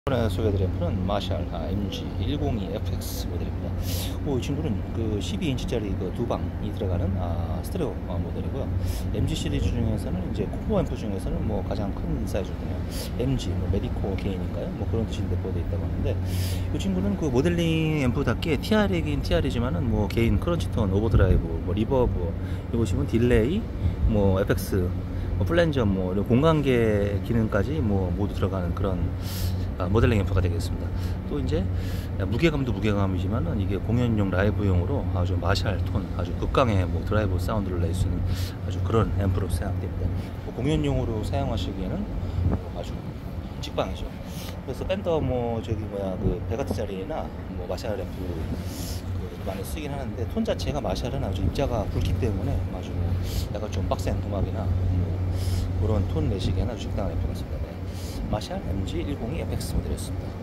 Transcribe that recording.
이번에 소개해드릴 앰프는 마샬 MG102FX 모델입니다. 이 친구는 그 12인치짜리 그 두 방이 들어가는 스테레오 모델이고요. MG 시리즈 중에서는 이제 콤보 앰프 중에서는 뭐 가장 큰 사이즈거든요. MG 메디코 게인인가요? 뭐 그런 뜻인데 보여 있다고 하는데, 이 친구는 그 모델링 앰프답게 TR이긴 TR이지만은 뭐 게인, 크런치톤, 오버드라이브, 뭐 리버브, 이거 보시면 딜레이, 뭐 FX, 플랜저, 뭐 공간계 기능까지 뭐 모두 들어가는 그런 모델링 앰프가 되겠습니다. 또 이제 무게감도 무게감이지만은 이게 공연용 라이브용으로 아주 마샬 톤, 아주 극강의 뭐 드라이브 사운드를 낼 수 있는 아주 그런 앰프로 생각됩니다. 공연용으로 사용하시기에는 아주 직방이죠. 그래서 밴더 그 베가트 자리나 뭐 마샬 앰프 많이 쓰긴 하는데, 톤 자체가 마샬은 아주 입자가 굵기 때문에 아주 약간 좀 빡센 음악이나 뭐 그런 톤 내시기에는 아주 적당한 앰프 같습니다. 마샬 MG102FX 모델이었습니다.